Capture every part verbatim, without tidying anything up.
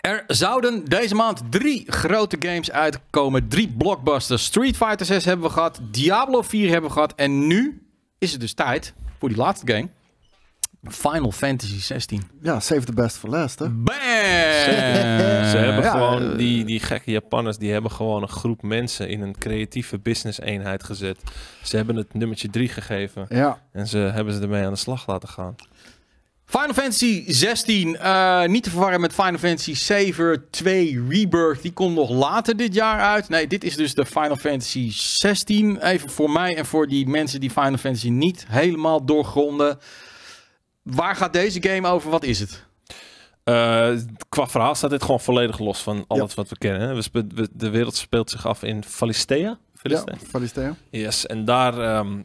Er zouden deze maand drie grote games uitkomen. Drie blockbusters. Street Fighter zes hebben we gehad. Diablo vier hebben we gehad. En nu is het dus tijd voor die laatste game. Final Fantasy zestien. Ja, save the best for last, hè? Bam! Ze hebben ja, gewoon, uh, die, die gekke Japanners, die hebben gewoon een groep mensen in een creatieve business eenheid gezet. Ze hebben het nummertje drie gegeven. Ja. En ze hebben ze ermee aan de slag laten gaan. Final Fantasy zestien, uh, niet te verwarren met Final Fantasy zeven twee Rebirth. Die komt nog later dit jaar uit. Nee, dit is dus de Final Fantasy zestien. Even voor mij en voor die mensen die Final Fantasy niet helemaal doorgronden. Waar gaat deze game over? Wat is het? Uh, qua verhaal staat dit gewoon volledig los van alles Ja. wat we kennen. Hè? We spe- we, de wereld speelt zich af in Valisthea. Valisthea? Ja, Valisthea. Yes, en daar um,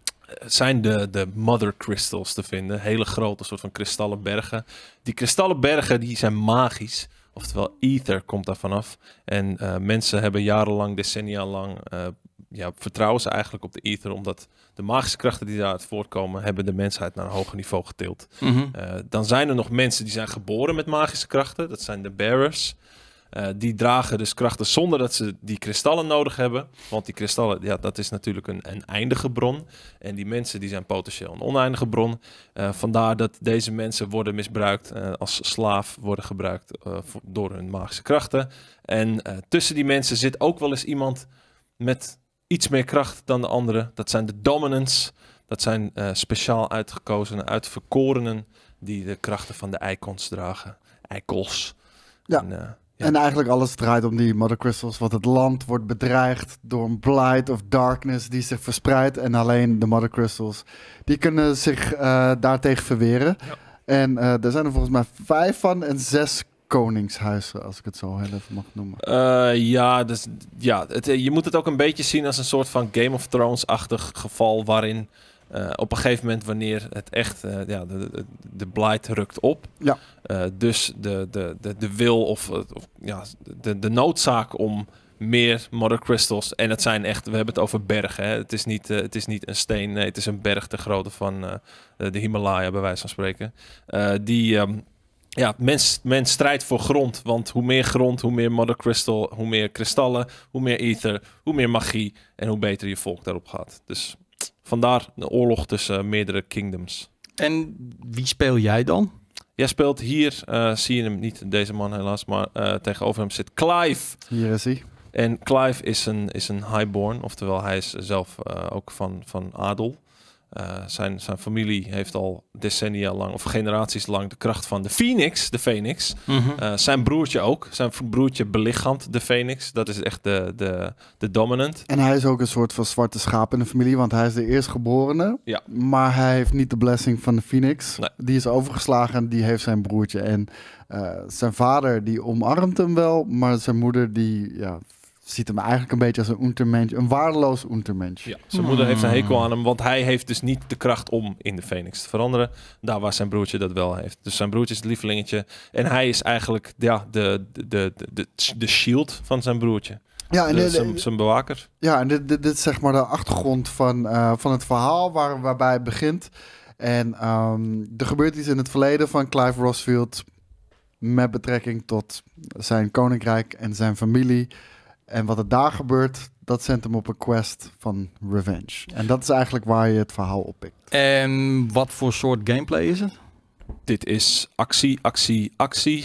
zijn de, de mother crystals te vinden. Hele grote soort van kristallen bergen. Die kristallen bergen die zijn magisch. Oftewel ether komt daar vanaf. En uh, mensen hebben jarenlang, decennia lang, uh, ja, vertrouwen ze eigenlijk op de ether. Omdat de magische krachten die daaruit voortkomen, hebben de mensheid naar een hoger niveau getild. Mm-hmm. Uh, dan zijn er nog mensen die zijn geboren met magische krachten. Dat zijn de bearers. Uh, die dragen dus krachten zonder dat ze die kristallen nodig hebben. Want die kristallen, ja, dat is natuurlijk een, een eindige bron. En die mensen die zijn potentieel een oneindige bron. Uh, vandaar dat deze mensen worden misbruikt uh, als slaaf, worden gebruikt uh, voor, door hun magische krachten. En uh, tussen die mensen zit ook wel eens iemand met iets meer kracht dan de anderen. Dat zijn de dominants. Dat zijn uh, speciaal uitgekozenen, uitverkorenen die de krachten van de eikons dragen. Eikels. Ja. En, uh, Ja. En eigenlijk alles draait om die Mother Crystals. Want het land wordt bedreigd door een blight of darkness die zich verspreidt. En alleen de Mother Crystals, die kunnen zich uh, daartegen verweren. Ja. En uh, er zijn er volgens mij vijf van en zes koningshuizen, als ik het zo heel even mag noemen. Uh, ja, dus, ja het, je moet het ook een beetje zien als een soort van Game of Thrones-achtig geval waarin uh, op een gegeven moment wanneer het echt, uh, ja, de, de, de blight rukt op. Ja. Uh, dus de, de, de, de wil of, of ja, de, de noodzaak om meer Mother Crystals. En het zijn echt, we hebben het over bergen. Hè? Het is niet, uh, het is niet een steen, nee, het is een berg te grootte van uh, de Himalaya, bij wijze van spreken. Uh, die... Um, Ja, mens, mens strijdt voor grond, want hoe meer grond, hoe meer Mother Crystal, hoe meer kristallen, hoe meer ether, hoe meer magie en hoe beter je volk daarop gaat. Dus vandaar een oorlog tussen uh, meerdere kingdoms. En wie speel jij dan? Jij speelt hier, uh, zie je hem niet, deze man helaas, maar uh, tegenover hem zit Clive. Hier is hij. En Clive is een, is een highborn, oftewel hij is zelf uh, ook van, van adel. Uh, zijn, zijn familie heeft al decennia lang of generaties lang de kracht van de Phoenix, de Phoenix. Mm-hmm. Uh, zijn broertje ook. Zijn broertje belichaamt de Phoenix. Dat is echt de, de, de dominant. En hij is ook een soort van zwarte schaap in de familie, want hij is de eerstgeborene. Ja. Maar hij heeft niet de blessing van de Phoenix. Nee. Die is overgeslagen en die heeft zijn broertje. En uh, zijn vader die omarmt hem wel, maar zijn moeder die ja, ziet hem eigenlijk een beetje als een untermensch, een waardeloos untermensch. Ja. Zijn moeder heeft een hekel aan hem, want hij heeft dus niet de kracht om in de Phoenix te veranderen. Daar waar zijn broertje dat wel heeft. Dus zijn broertje is het lievelingetje. En hij is eigenlijk ja, de, de, de, de, de shield van zijn broertje. Ja, en De- dit, zijn, zijn bewaker. ja, en dit, dit, dit is zeg maar de achtergrond van, uh, van het verhaal waar, waarbij het begint. En um, er gebeurt iets in het verleden van Clive Rosfield met betrekking tot zijn koninkrijk en zijn familie. En wat er daar gebeurt, dat zendt hem op een quest van revenge. En dat is eigenlijk waar je het verhaal oppikt. En wat voor soort gameplay is het? Dit is actie, actie, actie.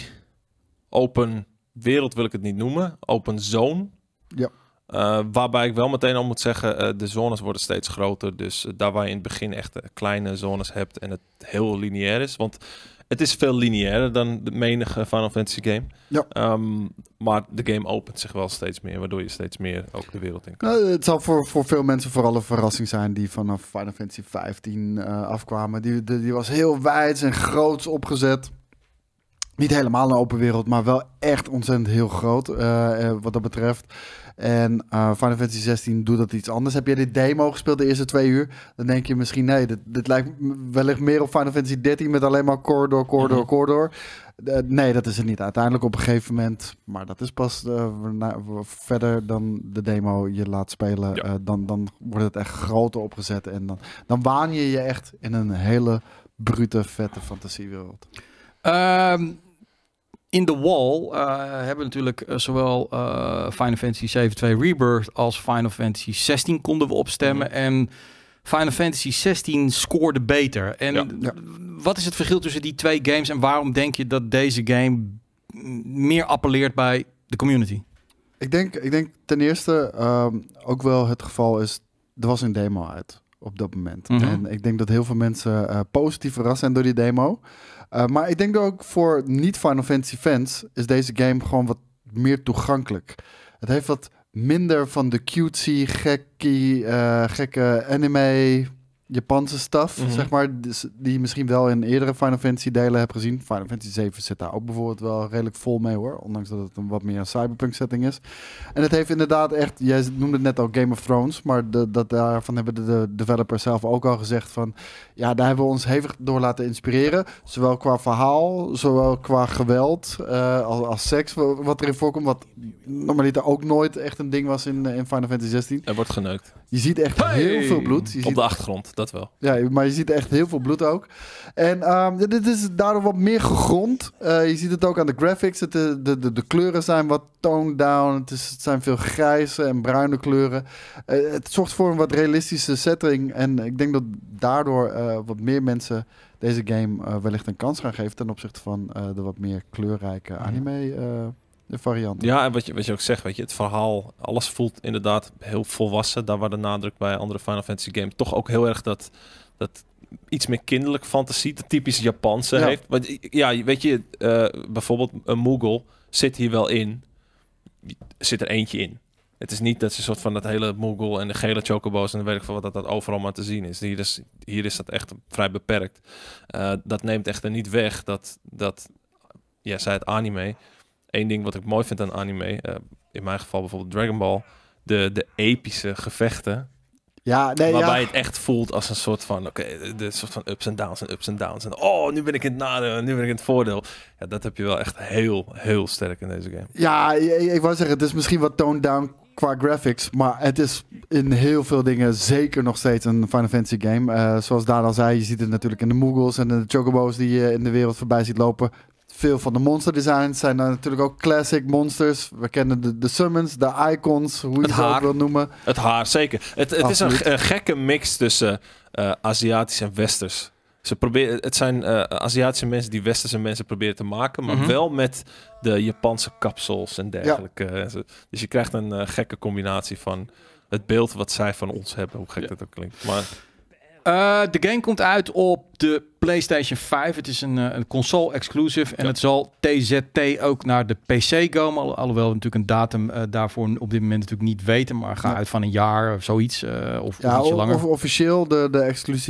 Open wereld wil ik het niet noemen. Open zone. Ja. Uh, waarbij ik wel meteen al moet zeggen, uh, de zones worden steeds groter. Dus uh, daar waar je in het begin echt uh, kleine zones hebt en het heel lineair is. Want het is veel lineairder dan de menige Final Fantasy game. Ja. Um, maar de game opent zich wel steeds meer, waardoor je steeds meer ook de wereld in kan. Nou, het zal voor, voor veel mensen vooral een verrassing zijn die vanaf Final Fantasy vijftien uh, afkwamen. Die, die, die was heel wijd en groots opgezet. Niet helemaal een open wereld, maar wel echt ontzettend heel groot uh, uh, wat dat betreft. En uh, Final Fantasy zestien doet dat iets anders. Heb je dit demo gespeeld de eerste twee uur? Dan denk je misschien, nee, dit, dit lijkt wellicht meer op Final Fantasy dertien met alleen maar corridor, corridor, Mm-hmm. corridor. Uh, nee, dat is het niet. Uiteindelijk op een gegeven moment, maar dat is pas uh, na, verder dan de demo je laat spelen. Ja. Uh, dan, dan wordt het echt groter opgezet en dan, dan waan je je echt in een hele brute, vette fantasiewereld. Um, in the Wall uh, hebben natuurlijk uh, zowel uh, Final Fantasy zeven twee Rebirth als Final Fantasy zestien konden we opstemmen. Mm-hmm. En Final Fantasy zestien scoorde beter. En ja. Ja. wat is het verschil tussen die twee games en waarom denk je dat deze game meer appelleert bij de community? Ik denk, ik denk ten eerste um, ook wel het geval is, er was een demo uit op dat moment. Mm-hmm. En ik denk dat heel veel mensen uh, positief verrast zijn door die demo. Uh, maar ik denk dat ook voor niet-Final Fantasy fans is deze game gewoon wat meer toegankelijk. Het heeft wat minder van de cutesy, gekkie, uh, gekke anime, Japanse stuff, mm-hmm. zeg maar, die je misschien wel in eerdere Final Fantasy delen hebt gezien. Final Fantasy zeven zit daar ook bijvoorbeeld wel redelijk vol mee hoor, ondanks dat het een wat meer een cyberpunk setting is. En het heeft inderdaad echt, jij noemde het net al Game of Thrones, maar de, dat daarvan hebben de, de developers zelf ook al gezegd van, ja, daar hebben we ons hevig door laten inspireren, zowel qua verhaal, zowel qua geweld, uh, als, als seks, wat erin voorkomt, wat normaliter ook nooit echt een ding was in, in Final Fantasy zestien. Er wordt geneukt. Je ziet echt hey! heel veel bloed. Je Op ziet... de achtergrond. Dat wel. Ja, maar je ziet echt heel veel bloed ook. En um, dit is daardoor wat meer gegrond. Uh, je ziet het ook aan de graphics. Het, de, de, de kleuren zijn wat toned down. Het, is, het zijn veel grijze en bruine kleuren. Uh, het zorgt voor een wat realistische setting. En ik denk dat daardoor uh, wat meer mensen deze game uh, wellicht een kans gaan geven ten opzichte van uh, de wat meer kleurrijke anime uh, de variant. Ja, en wat je, wat je ook zegt, weet je, het verhaal, alles voelt inderdaad heel volwassen. Daar waar de nadruk bij andere Final Fantasy games toch ook heel erg dat, dat iets meer kinderlijk fantasie, de typische Japanse ja. heeft. Want ja, weet je, uh, bijvoorbeeld een Moogle zit hier wel in, zit er eentje in. Het is niet dat ze soort van dat hele Moogle en de gele chocobo's en dan weet ik veel wat dat, dat overal maar te zien is. Hier is, hier is dat echt vrij beperkt. Uh, dat neemt echter niet weg dat, dat ja, zij het anime. Eén ding wat ik mooi vind aan anime, uh, in mijn geval bijvoorbeeld Dragon Ball, de, de epische gevechten. Ja, nee, waarbij ja. het echt voelt als een soort van, oké, okay, de soort van ups en downs en ups en downs. En oh, nu ben ik in het nadeel, nu ben ik in het voordeel. Ja, dat heb je wel echt heel, heel sterk in deze game. Ja, ik, ik wou zeggen, het is misschien wat toned down qua graphics, maar het is in heel veel dingen zeker nog steeds een Final Fantasy game. Uh, zoals Daan al zei, je ziet het natuurlijk in de Moogles en de chocobo's die je in de wereld voorbij ziet lopen. Veel van de monster designs zijn dan natuurlijk ook classic monsters. We kennen de, de summons, de icons, hoe je het, het ook wil noemen. Het haar, zeker. Het, het is een, een gekke mix tussen uh, Aziatisch en Westers. Ze proberen, het zijn uh, Aziatische mensen die Westerse mensen proberen te maken, maar mm-hmm. wel met de Japanse kapsels en dergelijke. Ja. Dus je krijgt een uh, gekke combinatie van het beeld wat zij van ons hebben, hoe gek ja. dat ook klinkt. Maar Uh, de game komt uit op de PlayStation vijf. Het is een, uh, een console exclusive. En ja. het zal T Z T ook naar de P C komen. Al, alhoewel we natuurlijk een datum uh, daarvoor op dit moment natuurlijk niet weten. Maar ga ja. uit van een jaar of zoiets. Uh, of, ja, of ietsje langer. Of officieel de, de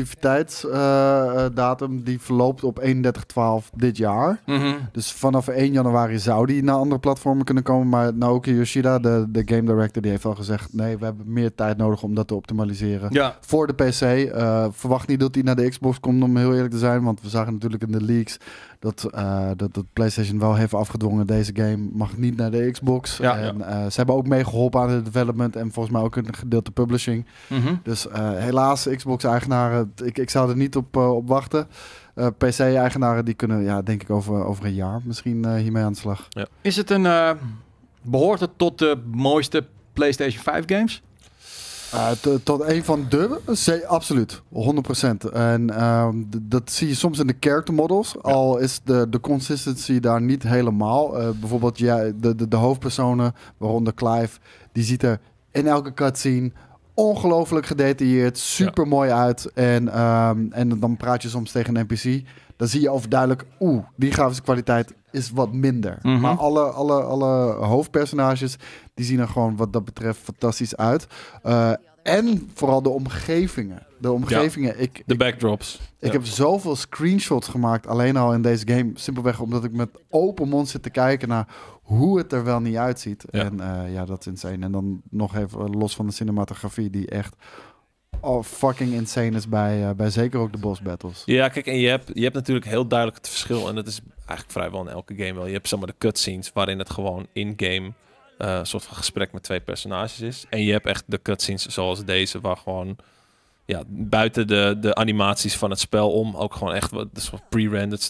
exclusiviteitsdatum uh, die verloopt op eenendertig twaalf dit jaar. Mm-hmm. Dus vanaf één januari zou die naar andere platformen kunnen komen. Maar Naoki Yoshida, de, de game director, die heeft al gezegd, nee, we hebben meer tijd nodig om dat te optimaliseren. Ja. Voor de P C. Uh, verwacht niet dat hij naar de Xbox komt, om heel eerlijk te zijn. Want we zagen natuurlijk in de leaks dat, uh, dat, dat PlayStation wel heeft afgedwongen. Deze game mag niet naar de Xbox. Ja, en ja. Uh, ze hebben ook meegeholpen aan het development en volgens mij ook een gedeelte publishing. Mm-hmm. Dus uh, helaas, Xbox-eigenaren, ik, ik zou er niet op, uh, op wachten. Uh, P C-eigenaren die kunnen, ja, denk ik over, over een jaar misschien uh, hiermee aan de slag. Ja. Is het een uh, behoort het tot de mooiste PlayStation vijf games? Uh, t- tot een van de, C- absoluut, honderd procent. En uh, d- dat zie je soms in de character models, ja. al is de, de consistency daar niet helemaal. Uh, bijvoorbeeld ja, de, de, de hoofdpersonen, waaronder Clive, die ziet er in elke cutscene ongelooflijk gedetailleerd, super mooi ja. uit. En, um, en dan praat je soms tegen een N P C. Dan zie je overduidelijk, oeh, die grafische kwaliteit is wat minder. Mm-hmm. Maar alle, alle, alle hoofdpersonages, die zien er gewoon wat dat betreft fantastisch uit. Uh, en vooral de omgevingen. De omgevingen. Ja, ik, de backdrops. Ik, ja. ik heb zoveel screenshots gemaakt, alleen al in deze game. Simpelweg omdat ik met open mond zit te kijken naar hoe het er wel niet uitziet. Ja. En uh, ja, dat is insane. En dan nog even los van de cinematografie, die echt oh, fucking insane is bij, uh, bij zeker ook de boss battles. Ja, kijk, en je hebt, je hebt natuurlijk heel duidelijk het verschil. En dat is eigenlijk vrijwel in elke game wel. Je hebt zeg maar de cutscenes waarin het gewoon in-game een uh, soort van gesprek met twee personages is. En je hebt echt de cutscenes zoals deze, waar gewoon ja, buiten de, de animaties van het spel om ook gewoon echt wat soort pre-rendered stuff.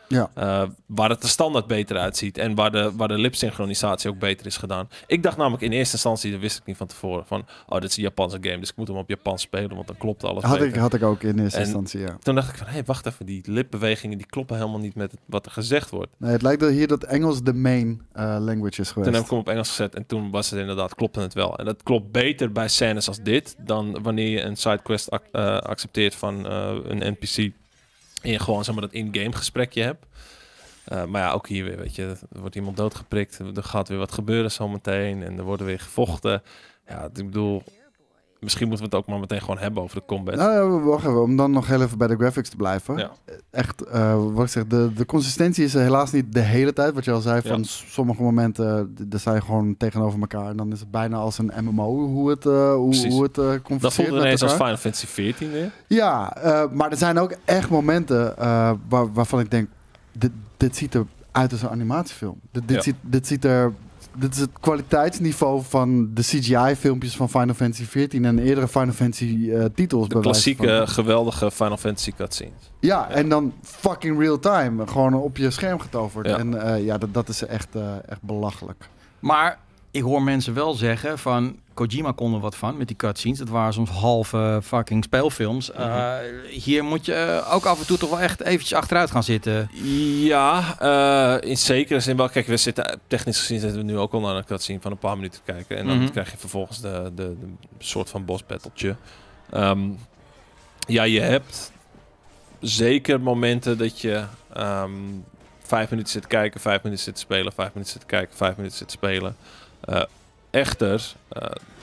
Ja. Uh, waar het de standaard beter uitziet. En waar de, waar de lipsynchronisatie ook beter is gedaan. Ik dacht namelijk in eerste instantie, dat wist ik niet van tevoren, van oh, dit is een Japanse game, dus ik moet hem op Japans spelen, want dan klopt alles Had beter. ik, had ik ook in eerste En instantie, ja. Toen dacht ik van, hé, hey, wacht even, die lipbewegingen die kloppen helemaal niet met het, wat er gezegd wordt. Nee, het lijkt er hier dat Engels de main uh, language is geweest. Toen heb ik hem op Engels gezet en toen was het inderdaad, klopte het wel. En dat klopt beter bij scènes als dit, dan wanneer je een sidequest ac uh, accepteert van uh, een N P C en je gewoon zeg maar dat in-game gesprekje hebt. Uh, maar ja, ook hier weer, weet je, er wordt iemand doodgeprikt, er gaat weer wat gebeuren zometeen en er worden weer gevochten. Ja, ik bedoel, misschien moeten we het ook maar meteen gewoon hebben over de combat. Nou ja, wacht even, om dan nog heel even bij de graphics te blijven. Ja. Echt, uh, wat ik zeg, de, de consistentie is er helaas niet de hele tijd. Wat je al zei, van ja. sommige momenten, daar sta je gewoon tegenover elkaar. En dan is het bijna als een M M O hoe het, uh, hoe, hoe het uh, converseert. Dat voelt ineens als Final Fantasy veertien weer. Ja, uh, maar er zijn ook echt momenten uh, waar, waarvan ik denk, dit, dit ziet eruit als een animatiefilm. Dit, dit, ja. ziet, dit ziet er... Dit is het kwaliteitsniveau van de C G I-filmpjes van Final Fantasy veertien en eerdere Final Fantasy uh, titels. De klassieke, van. geweldige Final Fantasy cutscenes. Ja, ja, en dan fucking real-time. Gewoon op je scherm getoverd. Ja. En uh, ja, dat, dat is echt, uh, echt belachelijk. Maar ik hoor mensen wel zeggen van Kojima kon er wat van met die cutscenes. Dat waren soms halve fucking speelfilms. Uh, mm-hmm. Hier moet je ook af en toe toch wel echt eventjes achteruit gaan zitten. Ja, uh, in zekere zin wel. Kijk, we zitten technisch gezien zitten we nu ook al naar een cutscene van een paar minuten te kijken. En dan mm-hmm. krijg je vervolgens de, de, de soort van boss battletje. Um, ja, je hebt zeker momenten dat je um, vijf minuten zit kijken, vijf minuten zit spelen, vijf minuten zit kijken, vijf minuten zit spelen. Uh, echter, uh,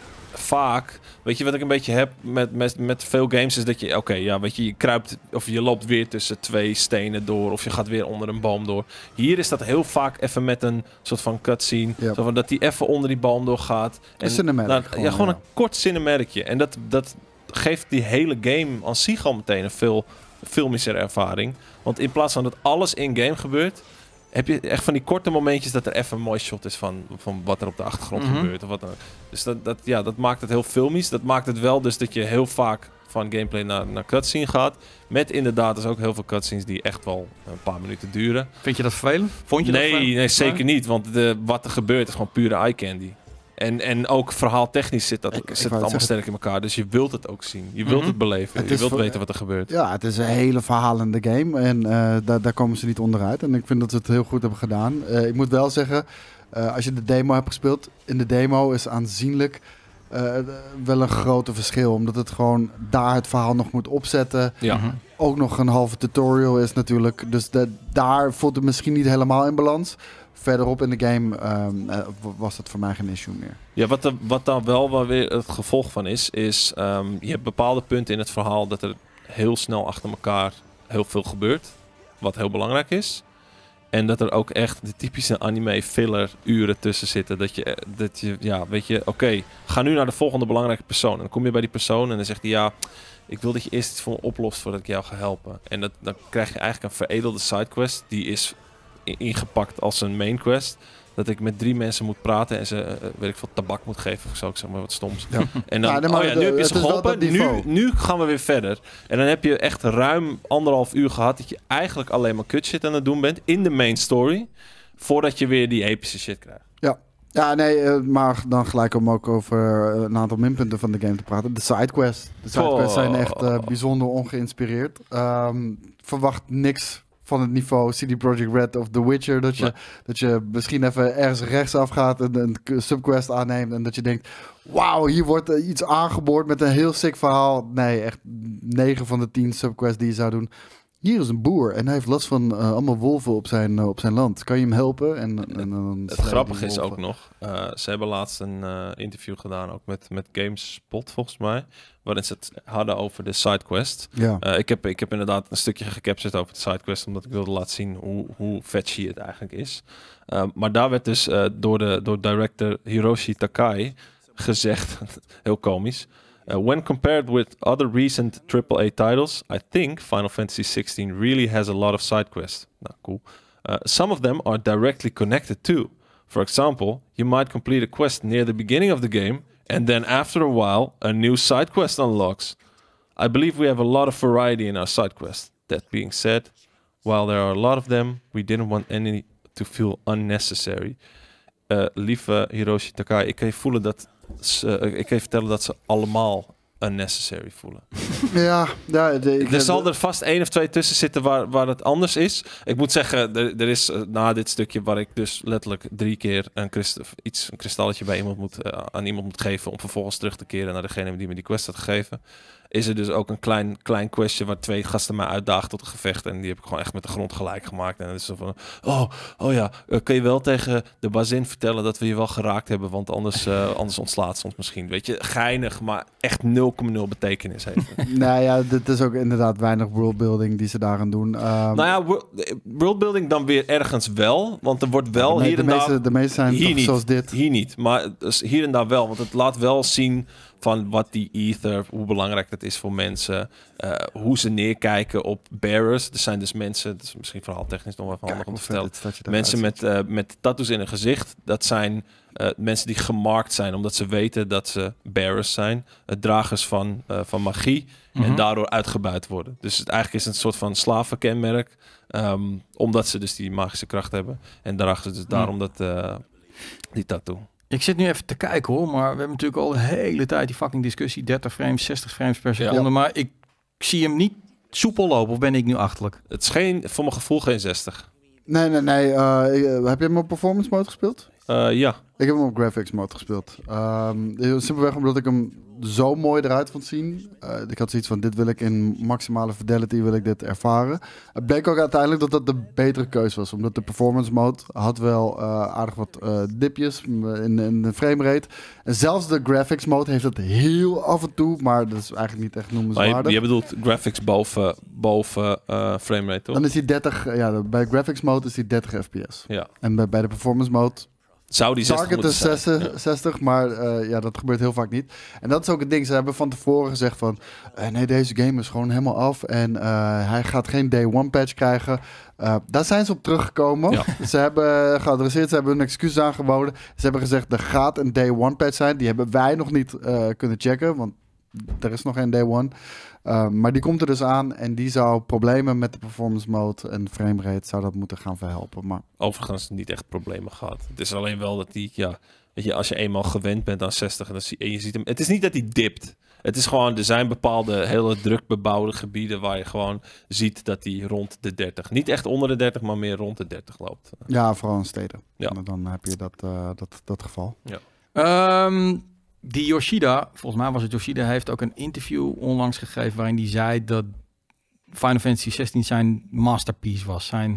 vaak, weet je wat ik een beetje heb met, met, met veel games is dat je, oké, okay, ja, weet je, je kruipt of je loopt weer tussen twee stenen door of je gaat weer onder een boom door. Hier is dat heel vaak even met een soort van cutscene, yep. zo van dat die even onder die boom door gaat. Een cinematic. Nou, gewoon, ja, gewoon ja. een kort cinematicje. En dat, dat geeft die hele game aan zich al meteen een veel filmischer ervaring. Want in plaats van dat alles in-game gebeurt, heb je echt van die korte momentjes dat er even een mooi shot is van, van wat er op de achtergrond mm-hmm. gebeurt. Of wat dan. Dus dat, dat, ja, dat maakt het heel filmisch. Dat maakt het wel dus dat je heel vaak van gameplay naar, naar cutscene gaat. Met inderdaad dus ook heel veel cutscenes die echt wel een paar minuten duren. Vind je dat vervelend? Vond je nee, dat vervelend? Nee, zeker niet. Want de, wat er gebeurt is gewoon pure eye candy. En, en ook verhaaltechnisch zit, dat, ik, zit ik het allemaal zeggen, sterk in elkaar. Dus je wilt het ook zien. Je wilt mm-hmm. het beleven. Het je wilt voor, weten wat er gebeurt. Ja, het is een hele verhalende game. En uh, daar, daar komen ze niet onderuit. En ik vind dat ze het heel goed hebben gedaan. Uh, ik moet wel zeggen, uh, als je de demo hebt gespeeld, in de demo is aanzienlijk uh, wel een grote verschil. Omdat het gewoon daar het verhaal nog moet opzetten. Ja. Mm-hmm. Ook nog een halve tutorial is natuurlijk. Dus de, daar voelt het misschien niet helemaal in balans. Verderop in de game um, uh, was dat voor mij geen issue meer. Ja, wat, er, wat dan wel, wel weer het gevolg van is, is um, je hebt bepaalde punten in het verhaal dat er heel snel achter elkaar heel veel gebeurt. Wat heel belangrijk is. En dat er ook echt de typische anime filler uren tussen zitten. Dat je, dat je ja, weet je, oké, okay, ga nu naar de volgende belangrijke persoon. En dan kom je bij die persoon en dan zegt hij, ja, ik wil dat je eerst iets voor me oplost voordat ik jou ga helpen. En dat, dan krijg je eigenlijk een veredelde sidequest. Die is ingepakt als een main quest. Dat ik met drie mensen moet praten en ze, uh, weet ik veel, tabak moet geven of zo. Ik zeg maar wat stoms. Ja. En dan, ja, oh ja, nu heb je ze geholpen. Nu, nu gaan we weer verder. En dan heb je echt ruim anderhalf uur gehad dat je eigenlijk alleen maar kut shit aan het doen bent in de main story. Voordat je weer die epische shit krijgt. Ja. Ja, nee, uh, maar dan gelijk om ook over een aantal minpunten van de game te praten. De sidequests. De sidequests oh. zijn echt uh, bijzonder ongeïnspireerd. Um, verwacht niks van het niveau C D Projekt Red of The Witcher. Dat je, nee. dat je misschien even ergens rechtsaf gaat en een subquest aanneemt. En dat je denkt, wauw, hier wordt uh, iets aangeboord met een heel sick verhaal. Nee, echt negen van de tien subquests die je zou doen. Hier is een boer en hij heeft last van uh, allemaal wolven op zijn, uh, op zijn land. Kan je hem helpen? En, en, en dan het grappige is ook nog, uh, ze hebben laatst een uh, interview gedaan, ook met, met GameSpot volgens mij, waarin ze het hadden over de sidequest. Ja. Uh, ik, heb, ik heb inderdaad een stukje gecaptured over de sidequest, omdat ik wilde laten zien hoe, hoe fetchy het eigenlijk is. Uh, maar daar werd dus uh, door, de, door director Hiroshi Takai gezegd, heel komisch, Uh, when compared with other recent triple A titles, I think Final Fantasy sixteen really has a lot of side quests. Nou, cool. Uh, some of them are directly connected too. For example, you might complete a quest near the beginning of the game, and then after a while, a new side quest unlocks. I believe we have a lot of variety in our side quests. That being said, While there are a lot of them, we didn't want any to feel unnecessary. Uh, lieve Hiroshi Takai, ik kan je voelen dat ze, uh, ik kan je vertellen dat ze allemaal unnecessary voelen. Ja, ja de, ik Er zal er vast één of twee tussen zitten waar, waar het anders is. Ik moet zeggen, er, er is uh, na dit stukje waar ik dus letterlijk drie keer een, krist, iets, een kristalletje bij iemand moet, uh, aan iemand moet geven om vervolgens terug te keren naar degene die me die quest had gegeven. Is er dus ook een klein, klein questje waar twee gasten mij uitdagen tot een gevecht. En die heb ik gewoon echt met de grond gelijk gemaakt. En het is zo van, oh, oh ja, uh, kun je wel tegen de bazin vertellen dat we je wel geraakt hebben, want anders, uh, anders ontslaat ze ons misschien. Weet je, geinig, maar echt nul komma nul betekenis heeft het. Nou ja, dit is ook inderdaad weinig worldbuilding die ze daaraan doen. Um, nou ja, wo- worldbuilding dan weer ergens wel, want er wordt wel de, hier de en meeste, daar... De meeste zijn hier toch niet, zoals dit. Hier niet, maar dus hier en daar wel, want het laat wel zien van wat die ether, hoe belangrijk dat is voor mensen, uh, hoe ze neerkijken op bearers. Er zijn dus mensen, dat is misschien verhaaltechnisch nog wel even handig om te vertellen, mensen met, uh, met tattoos in hun gezicht, dat zijn uh, mensen die gemarkt zijn, omdat ze weten dat ze bearers zijn, uh, dragers van, uh, van magie, mm-hmm. en daardoor uitgebuit worden. Dus het, eigenlijk is het een soort van slavenkenmerk, um, omdat ze dus die magische kracht hebben. En dragen ze dus daarom dat, uh, die tattoo. Ik zit nu even te kijken hoor, maar we hebben natuurlijk al de hele tijd die fucking discussie. dertig frames, zestig frames per seconde. Ja. Maar ik zie hem niet soepel lopen, of ben ik nu achterlijk? Het is geen, voor mijn gevoel geen zestig. Nee, nee, nee. Uh, heb je hem op performance mode gespeeld? Uh, ja. Ik heb hem op graphics mode gespeeld. Um, simpelweg omdat ik hem zo mooi eruit vond zien. Uh, ik had zoiets van, dit wil ik in maximale fidelity wil ik dit ervaren. Het bleek ook uiteindelijk dat dat de betere keuze was. Omdat de performance mode had wel uh, aardig wat uh, dipjes in, in de framerate. En zelfs de graphics mode heeft het heel af en toe. Maar dat is eigenlijk niet echt noemenswaardig. Maar je, je bedoelt graphics boven, boven uh, framerate, toch? Dan is die dertig, ja, bij graphics mode is die dertig F P S. Ja. En bij, bij de performance mode... Zou die zestig Target is zestig, zestig, ja. Maar uh, ja, dat gebeurt heel vaak niet. En dat is ook het ding. Ze hebben van tevoren gezegd van... Uh, nee, deze game is gewoon helemaal af. En uh, hij gaat geen day one patch krijgen. Uh, daar zijn ze op teruggekomen. Ja. Ze hebben geadresseerd, ze hebben hun excuses aangeboden. Ze hebben gezegd, er gaat een day one patch zijn. Die hebben wij nog niet uh, kunnen checken. Want er is nog geen day one. Uh, maar die komt er dus aan en die zou problemen met de performance mode en framerate zou dat moeten gaan verhelpen. Maar... Overigens niet echt problemen gehad. Het is alleen wel dat die, ja, weet je, als je eenmaal gewend bent aan zestig en, dan zie, en je ziet hem, het is niet dat hij dipt. Het is gewoon, er zijn bepaalde hele druk bebouwde gebieden waar je gewoon ziet dat hij rond de dertig, niet echt onder de dertig, maar meer rond de dertig loopt. Ja, vooral in steden. Ja. En dan heb je dat, uh, dat, dat geval. Ja. Um... Die Yoshida, volgens mij was het Yoshida, heeft ook een interview onlangs gegeven waarin hij zei dat Final Fantasy zestien zijn masterpiece was. Zijn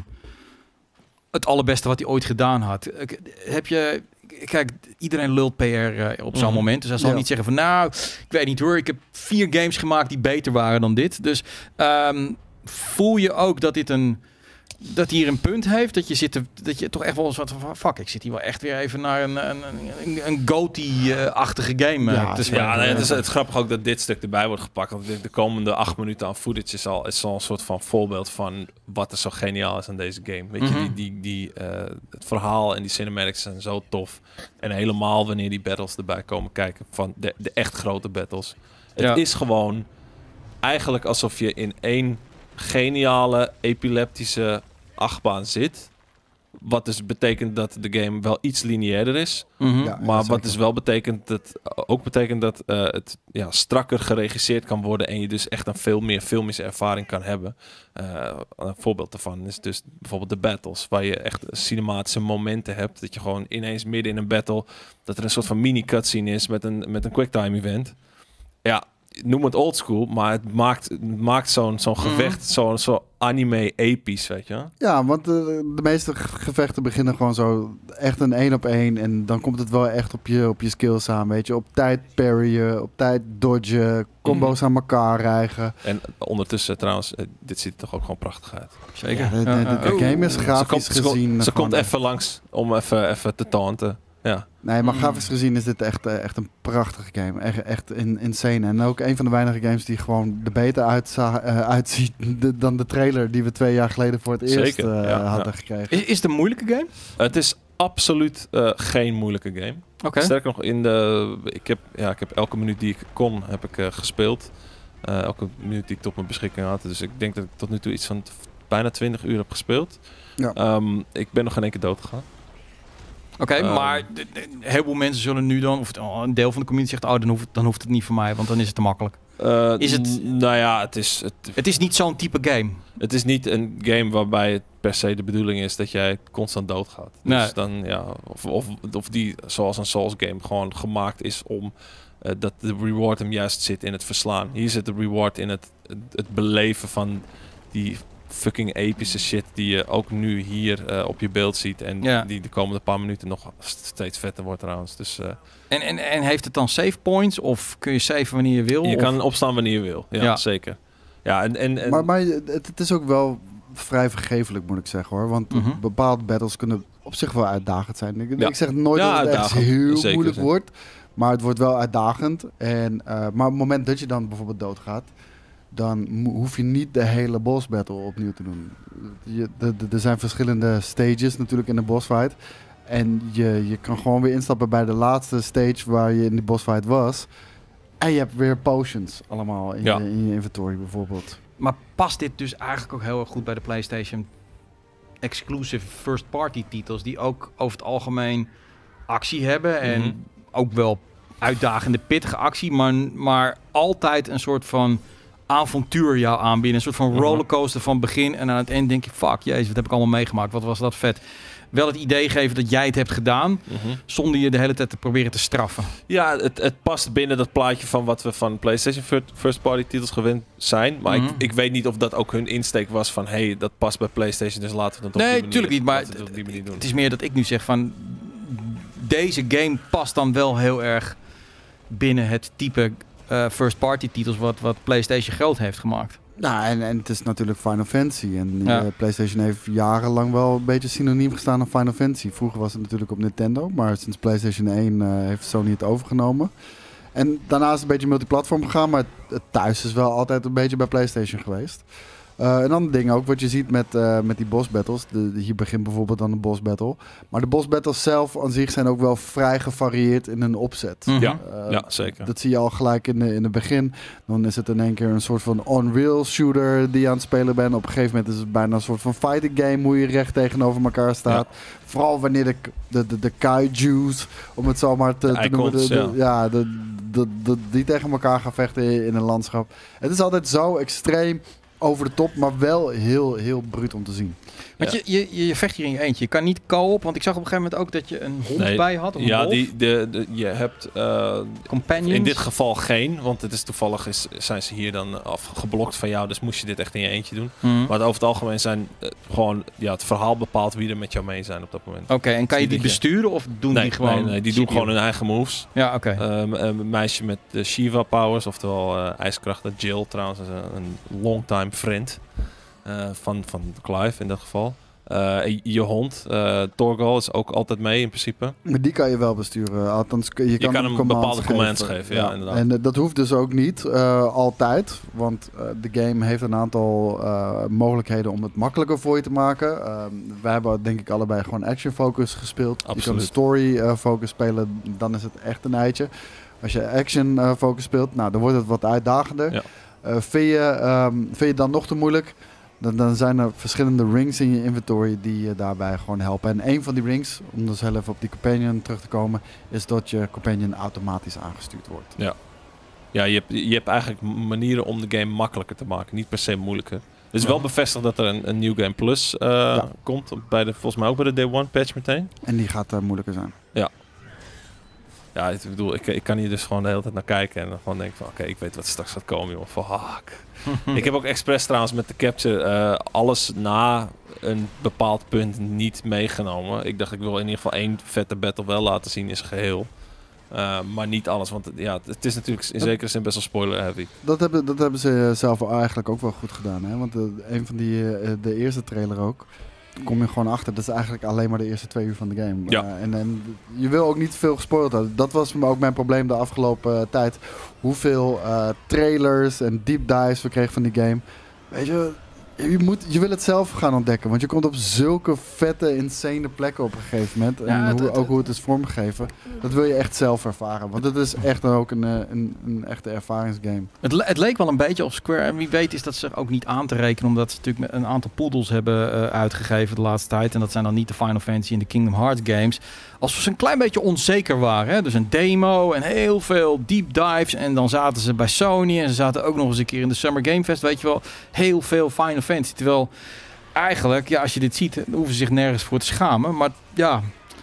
het allerbeste wat hij ooit gedaan had. Heb je... Kijk, iedereen lult P R uh, op zo'n mm. moment. Dus hij zal ja. niet zeggen van nou, ik weet niet hoor. Ik heb vier games gemaakt die beter waren dan dit. Dus um, voel je ook dat dit een... dat hij hier een punt heeft, dat je zit te, dat je toch echt wel eens wat van fuck, ik zit hier wel echt weer even naar een, een, een, een Goaty-achtige game ja, te spelen. Ja, nee, het is het grappig ook dat dit stuk erbij wordt gepakt. Want ik denk de komende acht minuten aan footage is al, is al een soort van voorbeeld van wat er zo geniaal is aan deze game. Weet je, mm-hmm. die, die, die, uh, het verhaal en die cinematics zijn zo tof. En helemaal wanneer die battles erbij komen kijken, van de, de echt grote battles. Het ja. is gewoon eigenlijk alsof je in één geniale, epileptische achtbaan zit. Wat dus betekent dat de game wel iets lineairder is. Mm-hmm. Ja, maar wat dus wel betekent dat ook betekent dat uh, het ja, strakker geregisseerd kan worden en je dus echt een veel meer filmische ervaring kan hebben. Uh, een voorbeeld daarvan is dus bijvoorbeeld de battles, waar je echt cinematische momenten hebt. Dat je gewoon ineens midden in een battle, dat er een soort van mini cutscene is met een, met een quicktime event. Ja, noem het oldschool, maar het maakt, het maakt zo'n, zo'n gevecht, mm. zo'n zo anime episch, weet je. Ja, want uh, de meeste gevechten beginnen gewoon zo echt een één op één en dan komt het wel echt op je, op je skills aan, weet je. Op tijd parryen, op tijd dodgen, combo's mm. aan elkaar rijgen. En ondertussen trouwens, dit ziet er toch ook gewoon prachtig uit. Zeker. Ja, de, de, de, de uh, game is grafisch ze komt, gezien... Ze, ze komt even langs om even, even te taunten. Ja. Nee, maar grafisch gezien is dit echt, echt een prachtige game. Echt, echt in, insane. En ook een van de weinige games die gewoon er beter uitza- uh, uitziet de, dan de trailer die we twee jaar geleden voor het eerst uh, ja, hadden ja. gekregen. Is, is het een moeilijke game? Het is absoluut uh, geen moeilijke game. Okay. Sterker nog, in de, ik, heb, ja, ik heb elke minuut die ik kon, heb ik uh, gespeeld. Uh, elke minuut die ik tot mijn beschikking had. Dus ik denk dat ik tot nu toe iets van bijna twintig uur heb gespeeld. Ja. Um, ik ben nog geen één keer dood gegaan. Oké, okay, Um, maar de, de, heel veel mensen zullen nu dan, of het, oh, een deel van de community zegt, oh, dan hoeft, dan hoeft het niet voor mij, want dan is het te makkelijk. Uh, is het, nou ja, het is... Het, het is niet zo'n type game. Het is niet een game waarbij het per se de bedoeling is dat jij constant doodgaat. Nee. Dus dan, ja, of, of, of die, zoals een Souls game, gewoon gemaakt is om uh, dat de reward hem juist zit in het verslaan. Hier zit de reward in het, het, het beleven van die fucking epische shit die je ook nu hier uh, op je beeld ziet. En ja. die de komende paar minuten nog steeds vetter wordt trouwens. Dus, uh, en, en, en heeft het dan save points? Of kun je saven wanneer je wil? Je of? kan opstaan wanneer je wil. Ja, ja. zeker. Ja, en, en, en... Maar, maar het, het is ook wel vrij vergeeflijk, moet ik zeggen hoor. Want mm-hmm. bepaalde battles kunnen op zich wel uitdagend zijn. Ik, ja. ik zeg nooit ja, dat het echt heel zeker, moeilijk zeker. wordt. Maar het wordt wel uitdagend. En, uh, maar op het moment dat je dan bijvoorbeeld doodgaat, dan mo- hoef je niet de hele boss battle opnieuw te doen. Je, de, de, er zijn verschillende stages natuurlijk in de boss fight. En je, je kan gewoon weer instappen bij de laatste stage waar je in die boss fight was. En je hebt weer potions allemaal in, ja. je, in je inventory bijvoorbeeld. Maar past dit dus eigenlijk ook heel erg goed bij de PlayStation exclusive first party titels die ook over het algemeen actie hebben en mm-hmm. ook wel uitdagende pittige actie, maar, maar altijd een soort van avontuur jou aanbieden. Een soort van mm-hmm. rollercoaster van begin en aan het eind denk je, fuck, jezus, wat heb ik allemaal meegemaakt, wat was dat vet. Wel het idee geven dat jij het hebt gedaan, mm-hmm. zonder je de hele tijd te proberen te straffen. Ja, het, het past binnen dat plaatje van wat we van PlayStation first party titels gewend zijn. Maar mm-hmm. ik, ik weet niet of dat ook hun insteek was van, hey, dat past bij PlayStation, dus laten we het op nee, die manier, tuurlijk niet, maar het op die manier doen. Het is meer dat ik nu zeg van, deze game past dan wel heel erg binnen het type uh, first party titels wat, wat PlayStation groot heeft gemaakt. Nou, en, en het is natuurlijk Final Fantasy. En ja. uh, PlayStation heeft jarenlang wel een beetje synoniem gestaan aan Final Fantasy. Vroeger was het natuurlijk op Nintendo, maar sinds PlayStation één uh, heeft Sony het overgenomen. En daarna is het een beetje multiplatform gegaan, maar het, het thuis is wel altijd een beetje bij PlayStation geweest. Uh, een ander ding ook, wat je ziet met, uh, met die boss battles. De, de, hier begint bijvoorbeeld dan een boss battle. Maar de boss battles zelf aan zich zijn ook wel vrij gevarieerd in hun opzet. Mm-hmm. Ja, uh, ja, zeker. Dat zie je al gelijk in, de, in het begin. Dan is het in één keer een soort van on-rail shooter die je aan het spelen bent. Op een gegeven moment is het bijna een soort van fighting game hoe je recht tegenover elkaar staat. Ja. Vooral wanneer de, de, de, de kaiju's, om het zo maar te, te noemen. De, de, ja, ja de, de, de, die tegen elkaar gaan vechten in, in een landschap. Het is altijd zo extreem over de top, maar wel heel, heel bruut om te zien. Want ja. je, je, je vecht hier in je eentje. Je kan niet co-op, want ik zag op een gegeven moment ook dat je een hond nee, bij had. Of een ja, wolf. die, de, de, je hebt uh, companions. In dit geval geen, want het is toevallig is, zijn ze hier dan afgeblokt van jou, dus moest je dit echt in je eentje doen. Mm. Maar over het algemeen zijn uh, gewoon ja, het verhaal bepaalt wie er met jou mee zijn op dat moment. Oké, okay, en kan je die besturen of doen nee, die gewoon? Nee, nee die doen gewoon hun eigen moves. Ja, oké. Okay. Um, een meisje met de Shiva powers, oftewel uh, ijskrachten. Jill trouwens, is een, een longtime friend. Uh, van, van Clive in dat geval. Uh, je hond, uh, Torgal, is ook altijd mee in principe. Maar die kan je wel besturen. Althans, je, je kan, kan hem, hem bepaalde commands geven. geven ja. Ja, inderdaad. En uh, dat hoeft dus ook niet uh, altijd. Want uh, de game heeft een aantal uh, mogelijkheden om het makkelijker voor je te maken. Uh, wij hebben denk ik allebei gewoon action focus gespeeld. Absoluut. Je kan story uh, focus spelen, dan is het echt een eitje. Als je action uh, focus speelt, nou, dan wordt het wat uitdagender. Ja. Uh, vind, je, um, vind je dan nog te moeilijk? Dan, dan zijn er verschillende rings in je inventory die je daarbij gewoon helpen. En een van die rings, om dus heel even op die companion terug te komen, is dat je companion automatisch aangestuurd wordt. Ja, ja je, hebt, je hebt eigenlijk manieren om de game makkelijker te maken, niet per se moeilijker. Het is ja. wel bevestigd dat er een, een New Game Plus uh, ja. komt, bij de, volgens mij ook bij de Day One patch meteen. En die gaat uh, moeilijker zijn. Ja. Ja, ik bedoel, ik, ik kan hier dus gewoon de hele tijd naar kijken en dan gewoon denken van, oké, okay, ik weet wat straks gaat komen, joh. Fuck. Ik heb ook expres trouwens met de capture uh, alles na een bepaald punt niet meegenomen. Ik dacht, ik wil in ieder geval één vette battle wel laten zien in zijn geheel. Uh, maar niet alles, want ja, het is natuurlijk in zekere zin best wel spoiler heavy. Dat hebben, dat hebben ze zelf eigenlijk ook wel goed gedaan, hè? Want de, een van die, uh, de eerste trailer ook, kom je gewoon achter. Dat is eigenlijk alleen maar de eerste twee uur van de game. Ja. Uh, en, en je wil ook niet veel gespoild hebben. Dat was ook mijn probleem de afgelopen uh, tijd. Hoeveel uh, trailers en deep dives we kregen van die game. Weet je, Je, moet, je wil het zelf gaan ontdekken, want je komt op zulke vette, insane plekken op een gegeven moment. En Ja, het, hoe, het, ook hoe het is vormgegeven. Dat wil je echt zelf ervaren, want het is echt ook een, een, een echte ervaringsgame. Het, le- het leek wel een beetje op Square. En wie weet is dat ze ook niet aan te rekenen. Omdat ze natuurlijk met een aantal poedels hebben uh, uitgegeven de laatste tijd. En dat zijn dan niet de Final Fantasy en de Kingdom Hearts games. Alsof ze een klein beetje onzeker waren. Hè? Dus een demo en heel veel deep dives. En dan zaten ze bij Sony. En ze zaten ook nog eens een keer in de Summer Game Fest. Weet je wel, heel veel Final Fantasy. Terwijl eigenlijk, ja, als je dit ziet, dan hoeven ze zich nergens voor te schamen. Maar ja...